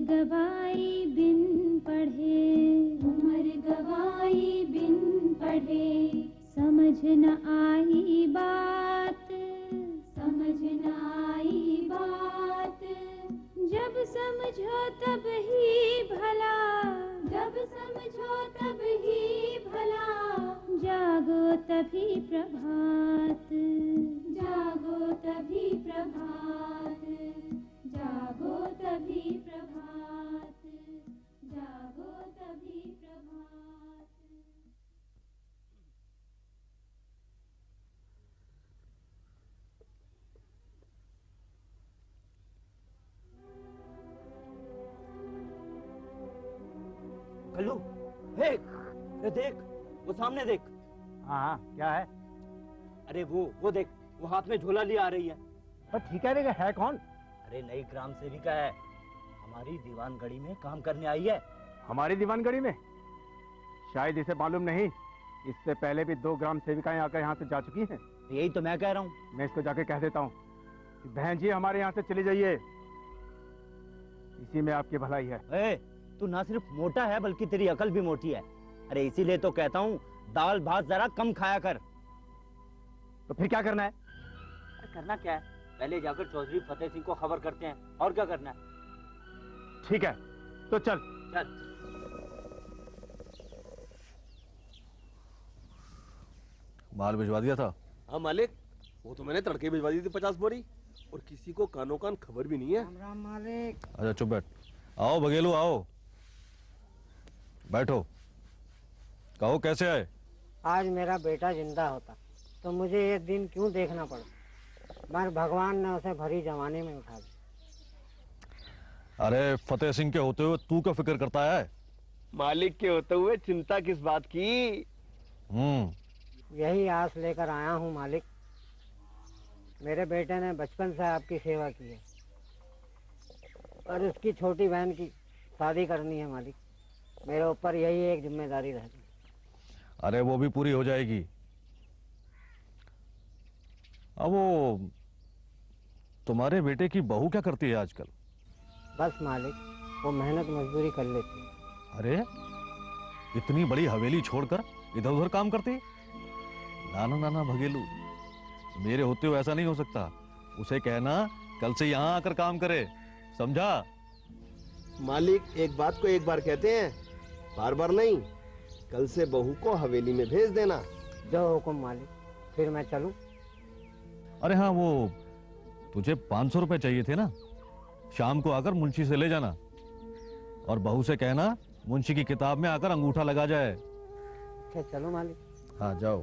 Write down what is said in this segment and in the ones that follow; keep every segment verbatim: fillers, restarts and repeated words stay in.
गवाई बिन पढ़े, उम्र गवाई बिन पढ़े, समझ न आई बात, समझ न आई बात, जब समझो तब ही भला, जब समझो तब ही भला, जागो तभी प्रभात, जागो तभी प्रभात, जागो तभी प्रभात, जागो तभी प्रभात। कल्लू, देख, ये देख, वो सामने देख। हाँ हाँ, क्या है? अरे वो वो देख, वो हाथ में झोला लिए आ रही है। पर ठीक है, है कौन? अरे नई ग्राम सेविका है, हमारी दीवानगढ़ी में काम करने आई है। हमारी दीवानगढ़ी में? शायद इसे मालूम नहीं, इससे पहले भी दो ग्राम सेविकाएं आकर यहाँ से जा चुकी हैं। यही तो मैं कह रहा हूँ। मैं इसको जाके कह देता हूँ कि बहन जी हमारे यहाँ से चली जाइए, इसी में आपकी भलाई है। ए, तू ना सिर्फ मोटा है बल्कि तेरी अकल भी मोटी है। अरे इसीलिए तो कहता हूँ दाल भात जरा कम खाया कर। तो फिर क्या करना है? अरे करना क्या है, पहले जाकर चौधरी फतेह सिंह को खबर करते हैं, और क्या करना है। ठीक है, तो चल चल। माल भिजवा दिया था? हाँ मालिक, वो तो मैंने तड़के भिजवा दी थी पचास बोरी, और किसी को कानो कान खबर भी नहीं है। राम राम मालिक। अच्छा चुप बैठ। आओ बघेलू आओ, बैठो। कहो कैसे आए? आज मेरा बेटा जिंदा होता तो मुझे ये दिन क्यों देखना पड़ा, मगर भगवान ने उसे भरी जवानी में उठा दिया। अरे फतेह सिंह के होते हुए तू क्या फिक्र करता है? मालिक के होते हुए चिंता किस बात की? हम्म यही आस लेकर आया हूँ मालिक। मेरे बेटे ने बचपन से आपकी सेवा की है और उसकी छोटी बहन की शादी करनी है मालिक। मेरे ऊपर यही एक जिम्मेदारी रहती है। अरे वो भी पूरी हो जाएगी। अब वो तुम्हारे बेटे की बहू क्या करती है आजकल? बस मालिक, वो मेहनत मजदूरी कर लेती है। अरे इतनी बड़ी हवेली छोड़कर इधर उधर काम करती है? ना ना ना ना भगेलू, मेरे होते हुए ऐसा नहीं हो सकता। उसे कहना कल से यहाँ आकर काम करे, समझा? मालिक एक बात को एक बार कहते हैं, बार बार नहीं। कल से बहू को हवेली में भेज देना। जो हुक्म मालिक। फिर मैं चलूं? अरे हाँ, वो तुझे पांच सौ रुपए चाहिए थे ना, शाम को आकर मुंशी से ले जाना, और बहू से कहना मुंशी की किताब में आकर अंगूठा लगा जाए। अच्छा चलो मालिक। हाँ जाओ।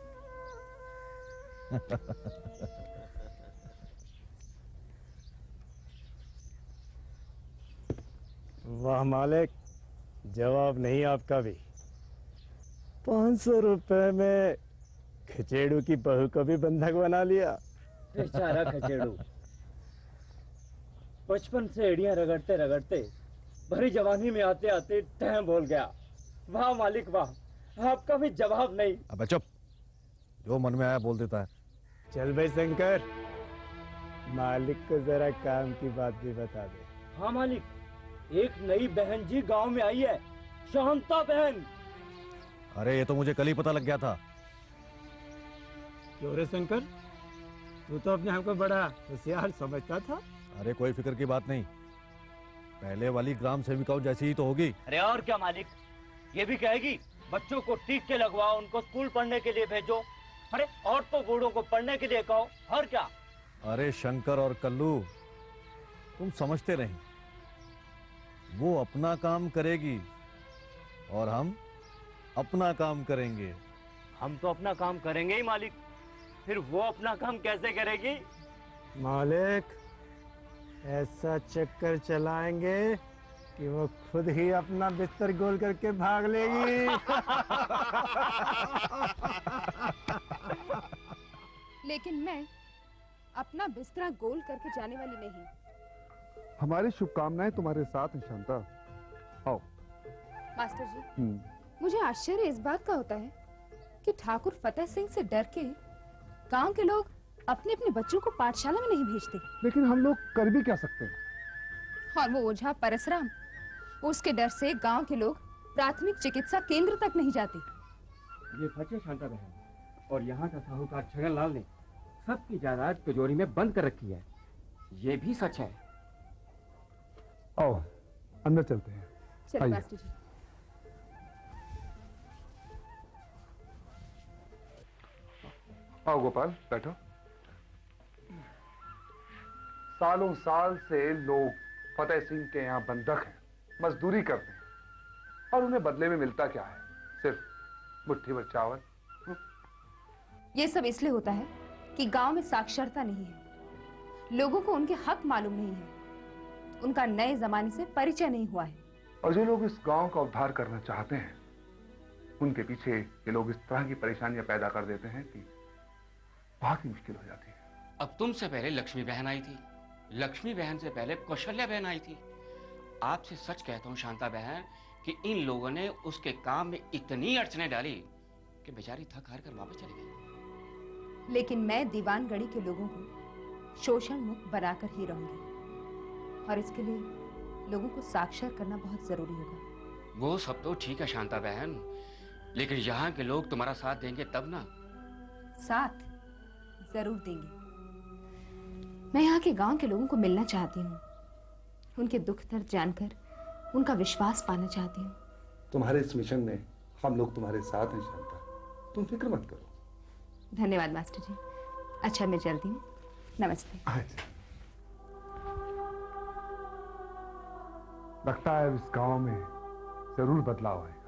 वाह मालिक, जवाब नहीं आपका भी। पाँच सौ रुपए में खचेड़ू की बहू को भी बंधक बना लिया। बेचारा खचेड़ू, बचपन से एड़ियां रगड़ते रगड़ते भरी जवानी में आते आते टैम बोल गया। वाह मालिक वाह, आपका भी जवाब नहीं। अब चुप, जो मन में आया बोल देता है। चल भाई शंकर, मालिक को जरा काम की बात भी बता दे। हाँ मालिक, एक नई बहन जी गांव में आई है, शांता बहन। अरे ये तो मुझे कल ही पता लग गया था। क्यों रे शंकर, तू तो अपने आप को बड़ा होशियार समझता था। अरे कोई फिक्र की बात नहीं, पहले वाली ग्राम सेविकाओं जैसी ही तो होगी। अरे और क्या मालिक, ये भी कहेगी बच्चों को टीके लगवाओ, उनको स्कूल पढ़ने के लिए भेजो। अरे और तो बूढ़ों को पढ़ने के लिए कहो, और क्या। अरे शंकर और कल्लू, तुम समझते नहीं, वो अपना काम करेगी और हम अपना काम करेंगे। हम तो अपना काम करेंगे ही मालिक, फिर वो अपना काम कैसे करेगी? मालिक ऐसा चक्कर चलाएंगे कि वो खुद ही अपना बिस्तर गोल करके भाग लेगी। लेकिन मैं अपना बिस्तरा गोल करके जाने वाली नहीं। हमारी शुभकामनाएं तुम्हारे साथ हैं शांता। आओ। मास्टर जी, मुझे आश्चर्य इस बात का होता है कि ठाकुर फतेह सिंह से डर के गांव के लोग अपने अपने बच्चों को पाठशाला में नहीं भेजते। लेकिन हम लोग कर भी क्या सकते हैं? और वो ओझा परसराम, उसके डर से गांव के लोग प्राथमिक चिकित्सा केंद्र तक नहीं जाते। ये सच है शांता बहन, और यहाँ का साहूकार छगनलाल ने सबकी जायदाद तिजोरी में बंद कर रखी है, ये भी सच है। आओ अंदर चलते हैं। चलो मास्टर जी। आओ गोपाल बैठो। सालों साल से लोग फतेह सिंह के यहाँ बंधक हैं, मजदूरी करते हैं, और उन्हें बदले में मिलता क्या है? सिर्फ मुट्ठी भर चावल। ये सब इसलिए होता है कि गांव में साक्षरता नहीं है, लोगों को उनके हक मालूम नहीं है, उनका नए जमाने से परिचय नहीं हुआ है। और जो लोग इस गांव का उद्धार करना चाहते हैं, उनके पीछे ये लोग इस तरह की परेशानियां पैदा कर देते हैं कि बहुत ही मुश्किल हो जाती है। अब तुमसे पहले लक्ष्मी बहन आई थी, लक्ष्मी बहन से पहले कौशल्या बहन आई थी। आपसे सच कहता हूँ शांता बहन कि इन लोगों ने उसके काम में इतनी अड़चने डाली कि बेचारी थक हार कर वापस चली गई। लेकिन मैं दीवानगढ़ी के लोगों को शोषण मुक्त बनाकर ही रहूंगी, और इसके लिए लोगों को साक्षर करना बहुत जरूरी होगा। वो सब तो ठीक है शांता बहन, लेकिन यहाँ के लोग तुम्हारा साथ देंगे तब ना। साथ जरूर देंगे। मैं यहाँ के गांव के लोगों को मिलना चाहती हूँ, उनके दुख दर्द जानकर उनका विश्वास पाना चाहती हूँ। तुम्हारे इस मिशन में हम लोग तुम्हारे साथ हैं शांता, तुम फिक्र मत करो। धन्यवाद मास्टर जी। अच्छा मैं चलती हूँ, नमस्ते। लगता है इस गांव में जरूर बदलाव आएगा।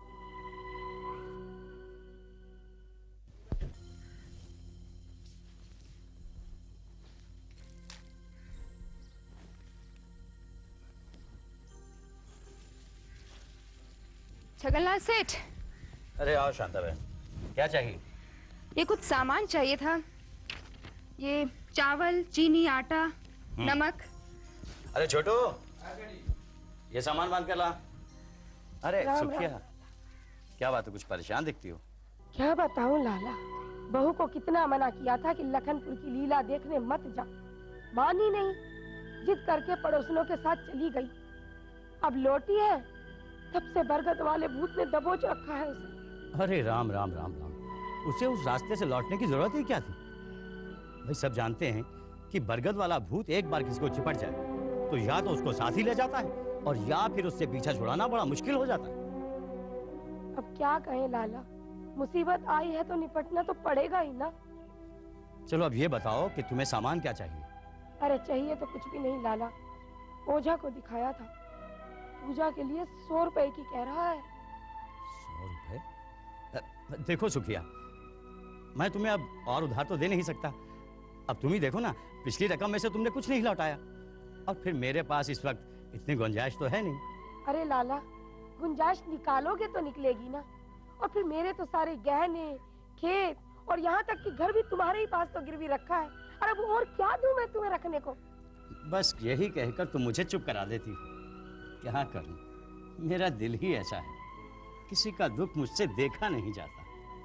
छगनलाल सेठ। अरे आओ शांता बहन, क्या चाहिए? ये कुछ सामान चाहिए था, ये चावल, चीनी, आटा, नमक। अरे छोटू, ये सामान बांध कर ला। अरे सुखिया, क्या बात है, कुछ परेशान दिखती हो? क्या बताऊं लाला, बहू को कितना मना किया था कि लखनपुर की लीला देखने मत जा, मानी नहीं, जिद करके पड़ोसनों के साथ चली गई। अब लौटी है, तब से बरगद वाले भूत ने दबोच रखा है उसे। अरे राम राम राम राम, उसे उस रास्ते से लौटने की जरूरत ही क्या थी? भाई सब जानते हैं कि बरगद वाला भूत एक बार किसी को चिपट जाए तो या तो उसको साथ ही ले जाता है, और या फिर उससे पीछा छुड़ाना बड़ा मुश्किल हो जाता है। अब क्या कहें लाला, मुसीबत आई है तो निपटना तो पड़ेगा ही ना। चलो अब ये बताओ कि तुम्हें सामान क्या चाहिए? अरे चाहिए तो कुछ भी नहीं लाला, ओझा को दिखाया था, पूजा के लिए सौ रुपए की कह रहा है। सौ रुपए? देखो सुखिया, मैं तुम्हें अब और उधार तो दे नहीं सकता। अब तुम ही देखो ना, पिछली रकम में से तुमने कुछ नहीं लौटाया, और फिर मेरे पास इस वक्त इतनी गुंजाइश तो है नहीं। अरे लाला, गुंजाइश निकालोगे तो निकलेगी ना, और फिर मेरे तो सारे गहने, खेत और यहाँ तक कि घर भी तुम्हारे ही पास तो गिरवी रखा है। अरे वो और क्या दूं मैं तुम्हें रखने को? बस यही कहकर तुम मुझे चुप करा देती। क्या करूं, मेरा दिल ही ऐसा है, किसी का दुख मुझसे देखा नहीं जाता।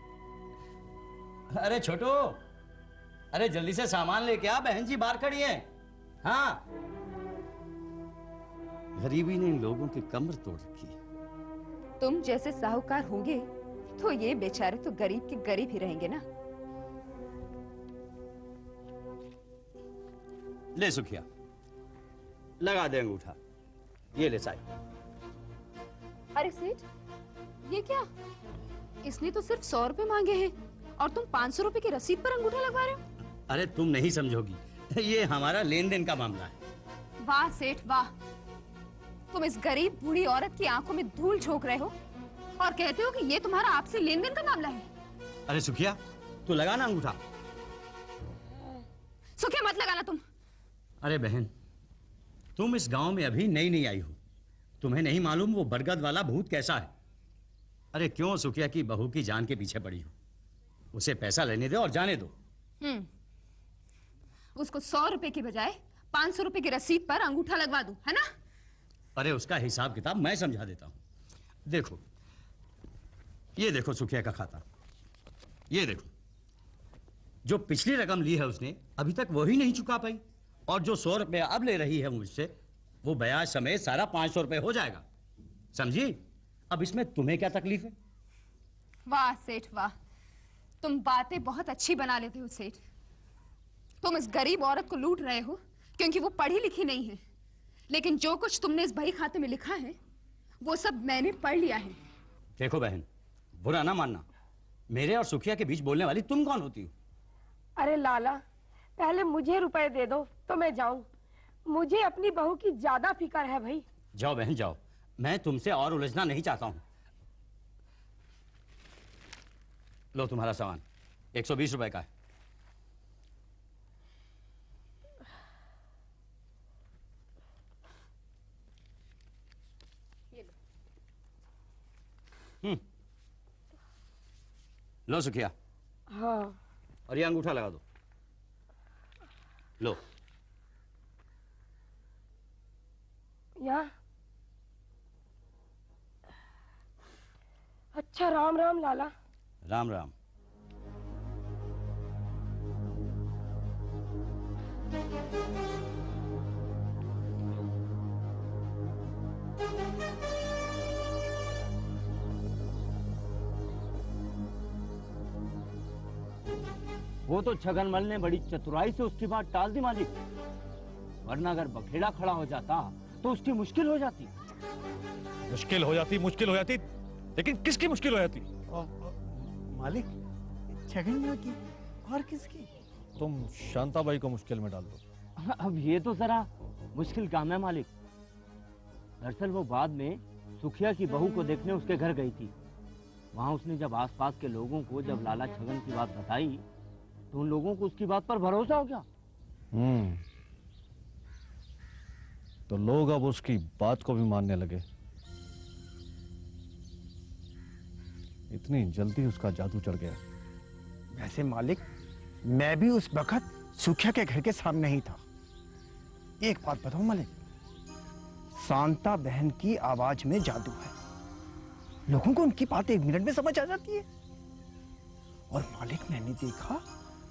अरे छोटू, अरे जल्दी से सामान लेके आ, बहन जी बाहर खड़ी है। हाँ, गरीबी ने इन लोगों की कमर तोड़ रखी है। तुम जैसे साहूकार होंगे तो ये बेचारे तो गरीब के गरीब ही रहेंगे ना। ले सुखिया, लगा दे अंगूठा, ये ले साई। अरे सेठ, ये क्या? इसने तो सिर्फ सौ रुपए मांगे हैं और तुम पाँच सौ रुपए की रसीद पर अंगूठा लगवा रहे हो। अरे तुम नहीं समझोगी, ये हमारा लेन देन का मामला है। वाह सेठ वाह, तुम इस गरीब बूढ़ी औरत की आंखों में धूल झोंक रहे हो और कहते हो कि ये तुम्हारा आपसे लेन देन का मामला है। अरे सुखिया, तू लगा ना अंगूठा। सुखिया मत लगाना तुम। अरे बहन, तुम इस गांव में अभी नई नहीं आई हो, तुम्हें नहीं मालूम वो बरगद वाला भूत कैसा है। अरे क्यों सुखिया की बहू की जान के पीछे पड़ी हो? उसे पैसा लेने दो और जाने दो। हम्म, उसको सौ रुपए की बजाय पाँच सौ रुपए की रसीद पर अंगूठा लगवा दूं, है ना? अरे उसका हिसाब किताब मैं समझा देता हूं। देखो, ये देखो सुखिया का खाता, ये देखो, जो पिछली रकम ली है उसने अभी तक वही नहीं चुका पाई, और जो सौ रुपया अब ले रही है मुझसे वो ब्याज समेत सारा पांच सौ रुपए हो जाएगा, समझी? अब इसमें तुम्हें क्या तकलीफ है? वाह सेठ वाह, तुम बातें बहुत अच्छी बना लेते हो सेठ। तुम इस गरीब औरत को लूट रहे हो क्योंकि वो पढ़ी लिखी नहीं है, लेकिन जो कुछ तुमने इस बही खाते में लिखा है वो सब मैंने पढ़ लिया है। देखो बहन, बुरा ना मानना, मेरे और सुखिया के बीच बोलने वाली तुम कौन होती हो? अरे लाला, पहले मुझे रुपए दे दो तो मैं जाऊं। मुझे अपनी बहू की ज्यादा फिक्र है भाई। जाओ बहन जाओ, मैं तुमसे और उलझना नहीं चाहता हूं। लो तुम्हारा सामान, एक सौ बीस रुपए का है। हम्म, लो सुखिया। हाँ। और ये अंगूठा लगा दो। लो। यहाँ। अच्छा, राम राम लाला। राम राम। वो तो छगनमल ने बड़ी चतुराई से उसकी बात टाल दी मालिक, वरना अगर बखेड़ा खड़ा हो जाता तो उसकी मुश्किल हो जाती। मुश्किल हो जाती मुश्किल हो जाती लेकिन किसकी मुश्किल हो जाती? मालिक, छगनमल की और किसकी? तुम शांताबाई को मुश्किल में डाल दो। अब ये तो जरा मुश्किल काम है मालिक। दरअसल वो बाद में सुखिया की बहू को देखने उसके घर गई थी। वहां उसने जब आसपास के लोगों को जब लाला छगन की बात बताई तो उन लोगों को उसकी बात पर भरोसा हो गया। हम्म, तो लोग अब उसकी बात को भी मानने लगे। इतनी जल्दी उसका जादू चढ़ गया। वैसे मालिक, मैं भी उस वक्त सुखिया के घर के सामने ही था। एक बात बताओ मालिक, शांता बहन की आवाज में जादू है। लोगों को उनकी बात एक मिनट में समझ आ जाती है। और मालिक, मैंने देखा।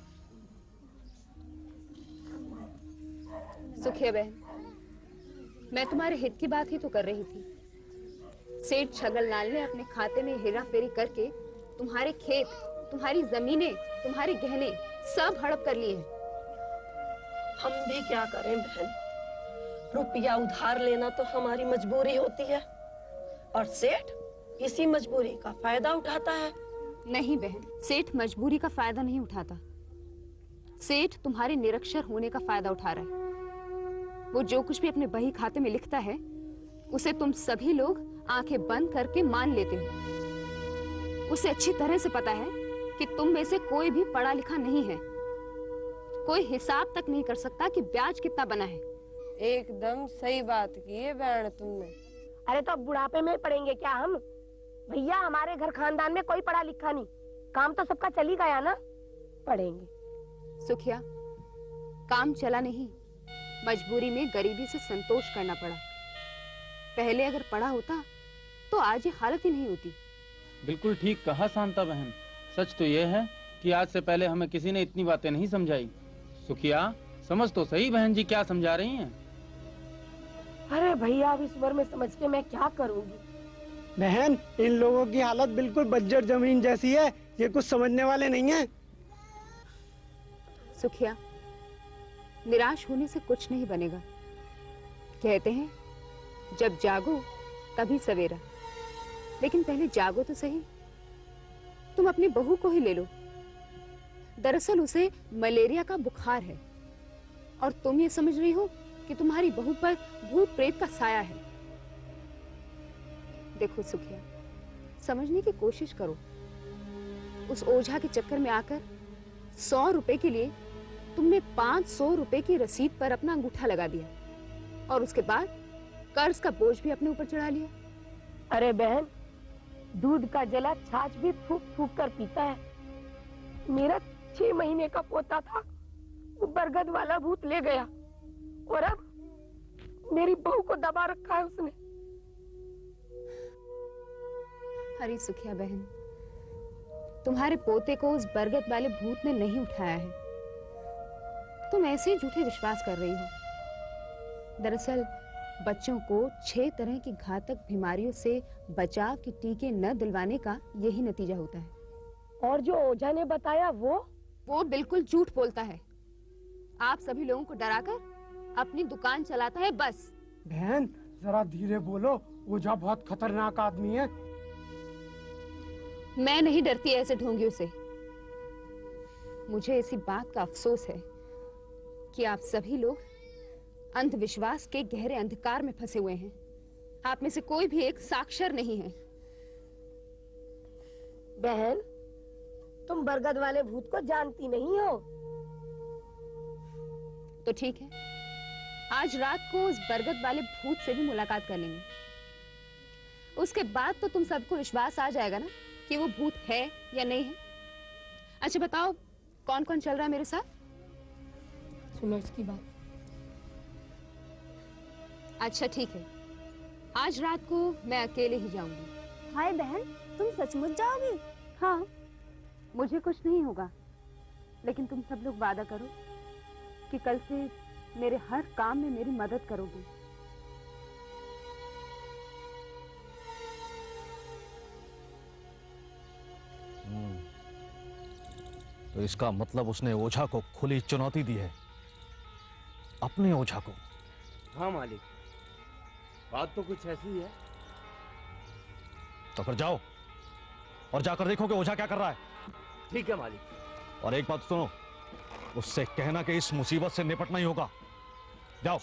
सुखिया बहन, मैं तुम्हारे हित की बात ही तो कर रही थी। सेठ छगनलाल ने अपने खाते में हेरा फेरी करके तुम्हारे खेत, तुम्हारी जमीनें, तुम्हारे गहने सब हड़प कर लिए हैं। हम भी क्या करें बहन, रुपया उधार लेना तो हमारी मजबूरी होती है और सेठ इसी मजबूरी का फायदा उठाता है। नहीं बहन, सेठ मजबूरी का फायदा नहीं उठाता। सेठ तुम्हारे निरक्षर होने का फायदा उठा रहा है। वो जो कुछ भी अपने बही खाते में लिखता है उसे तुम सभी लोग आंखें बंद करके मान लेते हो। उसे अच्छी तरह से पता है कि तुम में से कोई भी पढ़ा लिखा नहीं है। कोई हिसाब तक नहीं कर सकता कि ब्याज कितना बना है। एकदम सही बात की है बहन तुमने। अरे तो अब बुढ़ापे में पढ़ेंगे क्या हम? भैया, हमारे घर खानदान में कोई पढ़ा लिखा नहीं, काम तो सबका चल ही गया ना, पढ़ेंगे। सुखिया, काम चला नहीं, मजबूरी में गरीबी से संतोष करना पड़ा। पहले अगर पढ़ा होता तो आज ये हालत ही नहीं होती। बिल्कुल ठीक कहा शांता बहन। सच तो ये है कि आज से पहले हमें किसी ने इतनी बातें नहीं समझाई। सुखिया, समझ तो सही बहन जी क्या समझा रही हैं। अरे भैया, अब इस उम्र में समझ के मैं क्या करूंगी? बहन, इन लोगों की हालत बिल्कुल बंजर जमीन जैसी है। ये कुछ समझने वाले नहीं हैं। सुखिया, निराश होने से कुछ नहीं बनेगा। कहते हैं जब जागो तभी सवेरा, लेकिन पहले जागो तो सही। तुम अपनी बहू को ही ले लो। दरअसल उसे मलेरिया का बुखार है और तुम ये समझ रही हो कि तुम्हारी बहू पर भूत प्रेत का साया है। देखो सुखिया, समझने की कोशिश करो। उस ओझा के चक्कर में आकर सौ रुपए के लिए तुमने पांच सौ रुपए की रसीद पर अपना अंगूठा लगा दिया और उसके बाद कर्ज का बोझ भी अपने ऊपर चढ़ा लिया। अरे बहन, दूध का जला छाछ भी फूक फूक कर पीता है। मेरा छह महीने का पोता था, वो बरगद वाला भूत ले गया और अब मेरी बहू को दबा रखा है उसने। अरे सुखिया बहन, तुम्हारे पोते को उस बरगद वाले भूत ने नहीं उठाया है। तुम ऐसे ही झूठे विश्वास कर रही हो। दरअसल बच्चों को छह तरह की घातक बीमारियों से बचाव के टीके न दिलवाने का यही नतीजा होता है। और जो ओझा ने बताया वो वो बिल्कुल झूठ बोलता है। आप सभी लोगों को डराकर अपनी दुकान चलाता है बस। बहन जरा धीरे बोलो, ओझा बहुत खतरनाक आदमी है। मैं नहीं डरती ऐसे ढोंगियों से। मुझे इसी बात का अफसोस है कि आप सभी लोग अंधविश्वास के गहरे अंधकार में फंसे हुए हैं। आप में से कोई भी एक साक्षर नहीं है। बहन, तुम बरगद वाले भूत को जानती नहीं हो। तो ठीक है, आज रात को उस बरगद वाले भूत से भी मुलाकात कर लेंगे। उसके बाद तो तुम सबको विश्वास आ जाएगा ना कि वो भूत है या नहीं है। अच्छा बताओ, कौन कौन चल रहा है मेरे साथ? सुनो इसकी बात। अच्छा ठीक है, आज रात को मैं अकेले ही जाऊंगी। हाय बहन, तुम सचमुच जाओगी? हाँ, मुझे कुछ नहीं होगा, लेकिन तुम सब लोग वादा करो कि कल से मेरे हर काम में मेरी मदद करोगे। तो इसका मतलब उसने ओझा को खुली चुनौती दी है, अपने ओझा को। हाँ मालिक, बात तो कुछ ऐसी है। तो फिर जाओ और जाकर देखो कि ओझा क्या कर रहा है। ठीक है मालिक। और एक बात सुनो, उससे कहना कि इस मुसीबत से निपटना ही होगा। जाओ।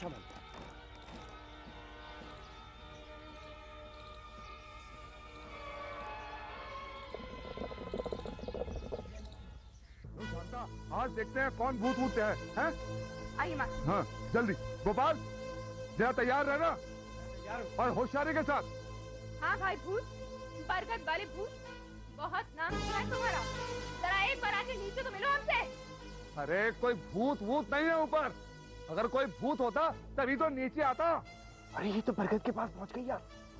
आज देखते हैं कौन भूत भूत है, हैं? आइए माँ। हाँ जल्दी। गोपाल जरा तैयार रहना और होशियारी के साथ। हाँ भाई भूत, बरगद वाले भूत, बहुत नाम सुना है तुम्हारा। जरा एक बार आके नीचे तो मिलो हमसे। अरे कोई भूत भूत नहीं है ऊपर। अगर कोई भूत होता तभी तो नीचे आता। अरे ये तो बरगद के पास पहुंच गई यार।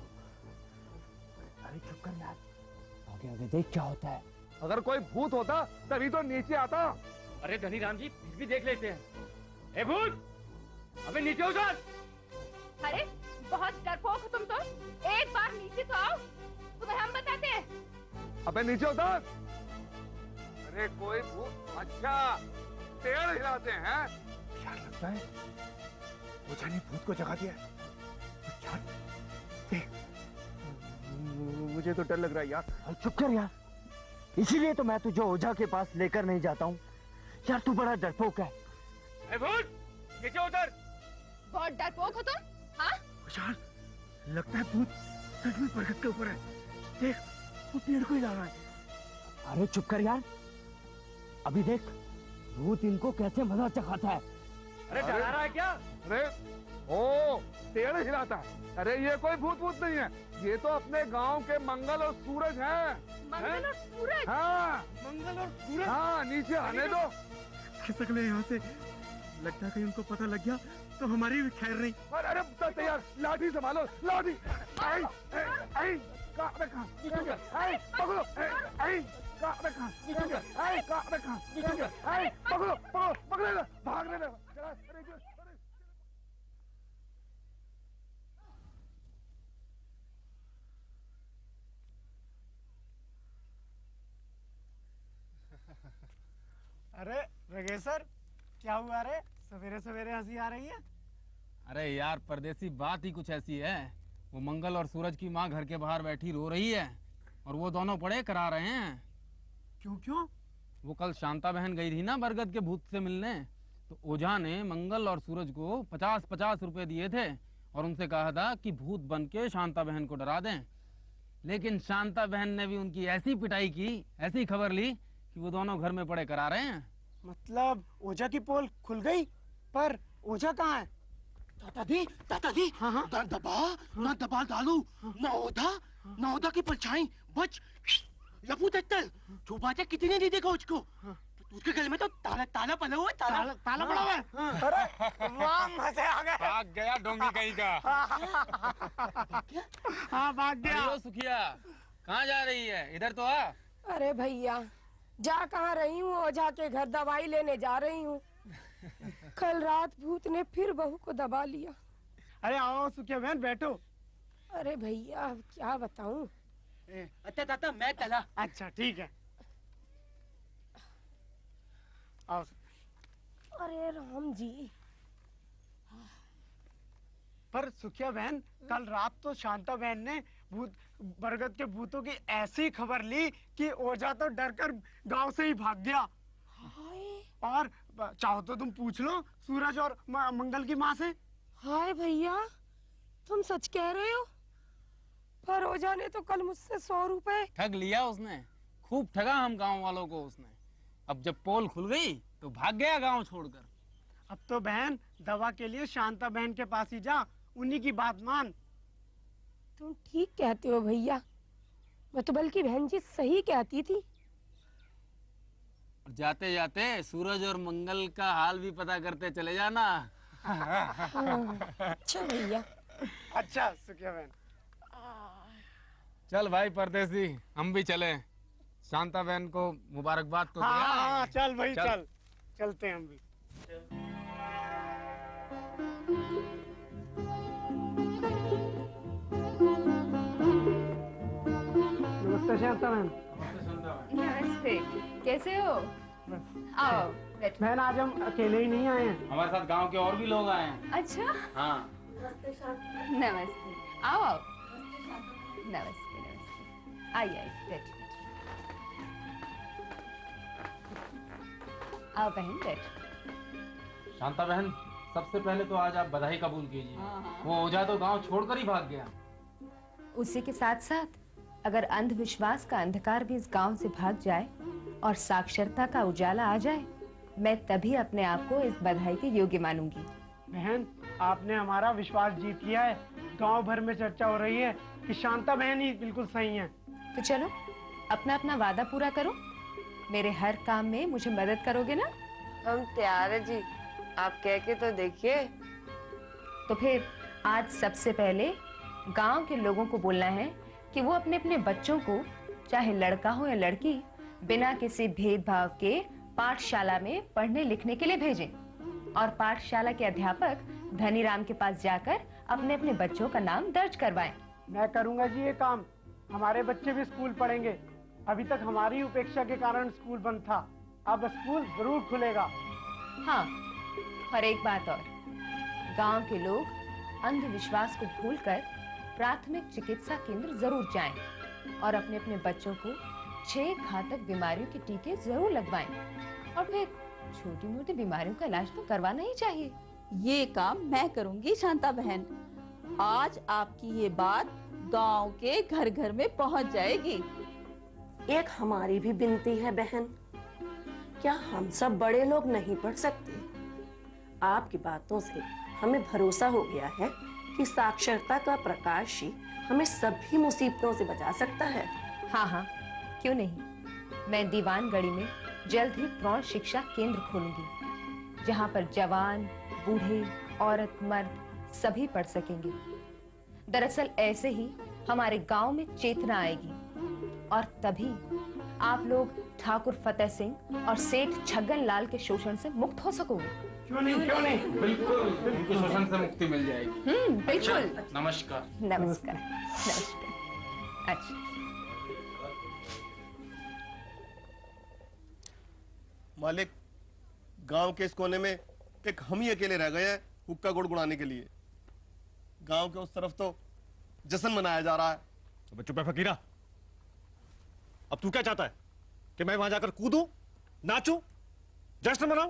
अरे चुप कर यार, आगे आगे देख क्या होता है। अगर कोई भूत होता तभी तो नीचे आता। अरे धनीराम जी, फिर भी देख लेते हैं। ए भूत, अबे नीचे उतर। अरे बहुत डरपोक हो तुम तो। एक बार नीचे तो आओ, तुम्हें हम बताते हैं। अबे नीचे उतर। अरे कोई भूत, अच्छा पेड़ हिलाते हैं। यार लगता है ओझा ने भूत को जगा दिया है। यार देख, मुझे तो डर लग रहा है यार। चुप कर यार, इसीलिए तो मैं तुझे ओझा के पास लेकर नहीं जाता हूँ। यार तू बड़ा डरपोक है। ए भूत, नीचे उतर। बहुत डरपोक हो तुम, हाँ? यार लगता है भूत सच में बरगद के ऊपर है। देख, वो पेड़ को हिला रहा है। अरे चुप कर यार, अभी देख भूत इनको कैसे मजा चखाता है। अरे डरा रहा है क्या? अरे ओ पेड़ हिलाता है। अरे ये कोई भूत भूत नहीं है, ये तो अपने गांव के मंगल और सूरज हैं। मंगल और सूरज? हाँ मंगल और सूरज। हाँ नीचे आने दो। खिसक ले यहाँ से। लगता है कहीं उनको पता लग गया तो हमारी भी खैर नहीं। अरे अरे तैयार, लाठी संभालो, लाठी। आई आई कहाँ पे कहाँ निकल गया? आई पकड़ो, आई कहाँ पे कहाँ निकल गया? आई कहाँ पे कहाँ निकल गया? आई पकड़ो पकड़ो पकड़े ना, भागने ना। अरे रगेसर, क्या हुआ रे? सवेरे सवेरे हंसी आ रही है। अरे यार परदेसी, बात ही कुछ ऐसी है। वो मंगल और सूरज की माँ घर के बाहर बैठी रो रही है और वो दोनों पड़े करा रहे हैं। क्यों क्यों? वो कल शांता बहन गई थी ना बरगद के भूत से मिलने, तो ओझा ने मंगल और सूरज को पचास पचास रुपए दिए थे और उनसे कहा था कि भूत बन के शांता बहन को डरा दें। लेकिन शांता बहन ने भी उनकी ऐसी पिटाई की, ऐसी खबर ली कि वो दोनों घर में पड़े करा रहे हैं। मतलब ओझा की पोल खुल गई, पर ओझा कहाँ है? दादाजी, दादाजी, हाँ हाँ। ना दबा, ना दबा डालू, ना ओधा, ना ओधा की परछाई, बच, लपू तत्तल, जो बातें कितनी नहीं देखा उसको। उसके गले में तो ताला ताला पड़ा हुआ है, ताला ताला पड़ा हुआ है। अरे वाह, मजे आ गए। भाग गया डोंगी कहीं का। हाँ भाग गया। अरे सुखिया, कहाँ जा रही है? इधर तो आ। अरे भैया, जा कहाँ रही हूँ? ओझा के घर दवाई लेने जा रही हूँ। कल रात भूत ने फिर बहू को दबा लिया। अरे आओ सुखिया बहन बैठो। अरे भैया अब क्या बताऊं। अच्छा ताता मैं चला। अच्छा ठीक है आओ। अरे राम जी। पर सुखिया बहन कल रात तो शांता बहन ने भूत बरगद के भूतों की ऐसी खबर ली कि ओझा तो डरकर गांव से ही भाग गया। और चाहो तो तुम पूछ लो सूरज और मंगल की माँ से। हाय भैया तुम सच कह रहे हो? पर ओझा ने तो कल मुझसे सौ रुपए ठग लिया उसने, खूब ठगा हम गांव वालों को उसने। अब जब पोल खुल गई तो भाग गया गांव छोड़कर। अब तो बहन दवा के लिए शांता बहन के पास ही जा, उन्हीं की बात मान। तुम ठीक कहते हो भैया, मैं तो बल्कि बहन जी सही कहती थी। जाते जाते सूरज और मंगल का हाल भी पता करते चले जाना। अच्छा भैया। अच्छा सुखिया बहन। चल भाई परदेसी हम भी चले, शांता बहन को मुबारकबाद तो हाँ, दिया। हाँ, चल भाई चल।, चल चलते हैं हम भी। नमस्ते शांता बहन। नमस्ते, कैसे हो? आओ बैठो। बहन आज हम अकेले ही नहीं आए हैं, हमारे साथ गांव के और भी लोग आए हैं। अच्छा हाँ नमस्ते, आओ आओ। नमस्ते नमस्ते, आइए आइए बैठिए। आओ बहन बैठो। शांता बहन सबसे पहले तो आज आप बधाई कबूल कीजिए। हाँ, हाँ। वो ओझा तो गांव छोड़कर ही भाग गया। उसी के साथ साथ अगर अंधविश्वास का अंधकार भी इस गांव से भाग जाए और साक्षरता का उजाला आ जाए, मैं तभी अपने आप को इस बधाई के योग्य मानूंगी। बहन आपने हमारा विश्वास जीत लिया है। गांव भर में चर्चा हो रही है कि शांता बहन ही बिल्कुल सही है। तो चलो अपना अपना वादा पूरा करो, मेरे हर काम में मुझे मदद करोगे ना? हम तैयार है जी, आप कह के तो देखिए। तो फिर आज सबसे पहले गांव के लोगों को बोलना है कि वो अपने अपने बच्चों को, चाहे लड़का हो या लड़की, बिना किसी भेदभाव के पाठशाला में पढ़ने लिखने के लिए भेजें और पाठशाला के अध्यापक धनीराम के पास जाकर अपने अपने बच्चों का नाम दर्ज करवाएं। मैं करूंगा जी ये काम। हमारे बच्चे भी स्कूल पढ़ेंगे। अभी तक हमारी उपेक्षा के कारण स्कूल बंद था, अब स्कूल जरूर खुलेगा। हाँ, और एक बात और, गांव के लोग अंधविश्वास को भूलकर प्राथमिक चिकित्सा केंद्र जरूर जाएं और अपने अपने बच्चों को छह घातक बीमारियों के टीके जरूर लगवाएं और फिर छोटी मोटी बीमारियों का इलाज तो करवाना ही चाहिए। ये काम मैं करूंगी शांता बहन। आज आपकी ये बात गांव के घर घर में पहुंच जाएगी। एक हमारी भी विनती है बहन, क्या हम सब बड़े लोग नहीं पढ़ सकते? आपकी बातों से हमें भरोसा हो गया है कि साक्षरता का प्रकाश ही हमें सभी मुसीबतों से बचा सकता है। हाँ हाँ, क्यों नहीं। मैं दीवानगढ़ी में जल्द ही प्रौढ़ शिक्षा केंद्र खोलूंगी, जहाँ पर जवान, बूढ़े, औरत, मर्द सभी पढ़ सकेंगे। दरअसल ऐसे ही हमारे गांव में चेतना आएगी और तभी आप लोग ठाकुर फतेह सिंह और सेठ छगन लाल के शोषण से मुक्त हो सकोगे। क्यों नहीं, क्यों नहीं? बिल्कुल, उनको शोषण से मुक्ति मिल जाएगी। हम्म, बिल्कुल। नमस्कार। नमस्कार। नमस्कार। अच्छा। मालिक, गांव के इस कोने में एक हम ही अकेले रह गए हैं हुक्का गुड़गुड़ाने के लिए। गांव के उस तरफ तो जश्न मनाया जा रहा है। तो चुप है फकीरा। अब तू क्या चाहता है कि मैं वहां जाकर कूदूं, नाचूं, जश्न मनाऊं?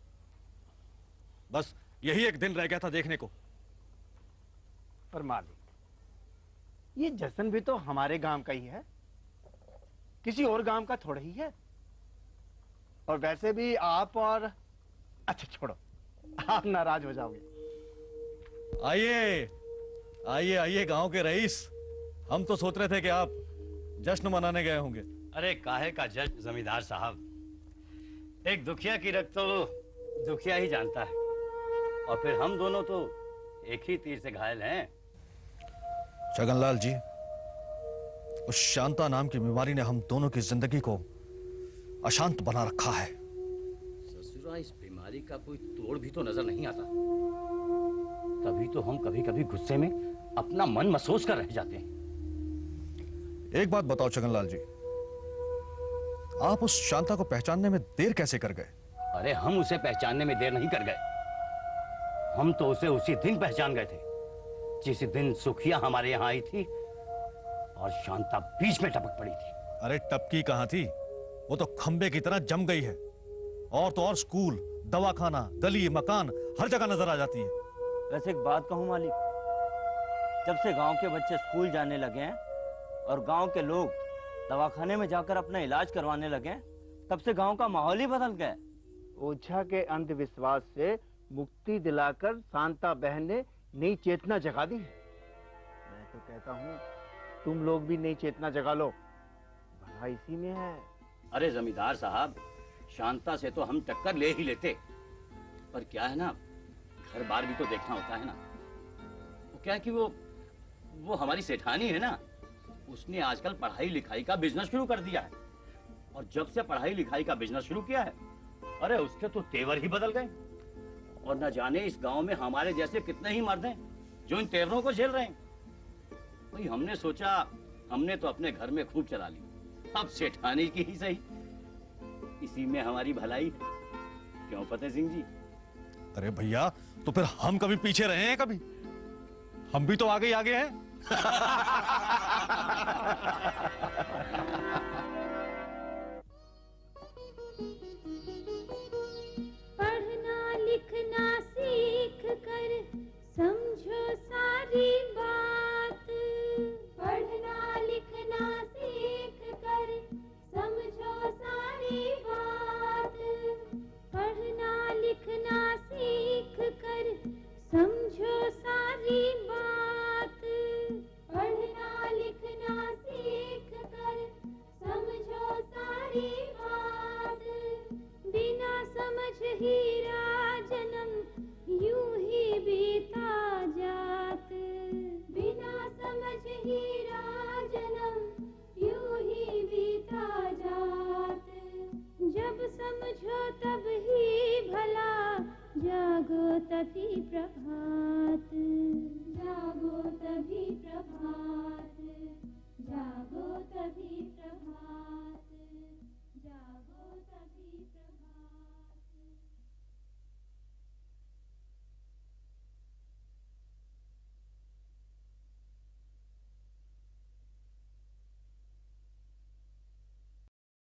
बस यही एक दिन रह गया था देखने को। पर मालिक, ये जश्न भी तो हमारे गांव का ही है, किसी और गांव का थोड़ा ही है। और वैसे भी आप और, अच्छा छोड़ो, आप नाराज हो जाओगे। आइए आइए आइए गांव के रईस, हम तो सोच रहे थे कि आप जश्न मनाने गए होंगे। अरे काहे का जश्न जमींदार साहब, एक दुखिया की रख तो दुखिया ही जानता है, और फिर हम दोनों तो एक ही तीर से घायल हैं। छगनलाल जी, उस शांता नाम की बीमारी ने हम दोनों की जिंदगी को अशांत बना रखा है। ससुरा, इस बीमारी का कोई तोड़ भी तो नजर नहीं आता। तभी तो हम कभी कभी गुस्से में अपना मन महसूस कर रह जाते हैं। एक बात बताओ छगनलाल जी, आप उस शांता को पहचानने में देर कैसे कर गए? अरे हम उसे पहचानने में देर नहीं कर गए, हम तो उसे उसी दिन पहचान गए थे जिस दिन सुखिया हमारे यहाँ आई थी और शांता बीच में टपक पड़ी थी। अरे टपकी कहाँ थी, वो तो खंबे की तरह जम गई है। और तो और स्कूल, दवाखाना, गली, मकान हर जगह नजर आ जाती है। वैसे एक बात कहूँ मालिक, जब से गांव के बच्चे स्कूल जाने लगे हैं और गांव के लोग दवाखाने में जाकर अपना इलाज करवाने लगे, तब से गांव का माहौल ही बदल गया। ओझा के अंधविश्वास से मुक्ति दिलाकर शांता बहन ने नई चेतना जगा दी है। मैं तो कहता हूँ तुम लोग भी नई चेतना जगा लो, भला इसी में है। अरे जमींदार साहब, शांता से तो हम टक्कर ले ही लेते, पर क्या है ना, घर बार भी तो देखना होता है ना। वो क्या है कि वो वो हमारी सेठानी है ना, उसने आजकल पढ़ाई लिखाई का बिजनेस शुरू कर दिया है। और जब से पढ़ाई लिखाई का बिजनेस शुरू किया है, अरे उसके तो तेवर ही बदल गए। और न जाने इस गांव में हमारे जैसे कितने ही मर्द हैं जो इन तेवरों को झेल रहे हैं। भाई हमने सोचा, हमने तो अपने घर में खूब चला ली, अब सेठानी की ही सही, इसी में हमारी भलाई। क्यों फतेह सिंह जी? अरे भैया, तो फिर हम कभी पीछे रहे हैं? कभी हम भी तो आगे ही आगे हैं। पढ़ना लिखना सीख कर समझो सारी बात, पढ़ना लिखना सीख कर समझो सारी बात, पढ़ना लिखना सीख कर समझो सारी बात, पढ़ना लिखना सीख कर समझो सारी बात। बिना समझ हीरा जन्म यूं ही बीता जात, बिना समझ हीरा जन्म यूं ही बीता जात। जब समझो तब ही भला जागो तभी प्रभात, जागो तभी प्रभात, जागो तभी प्रभात।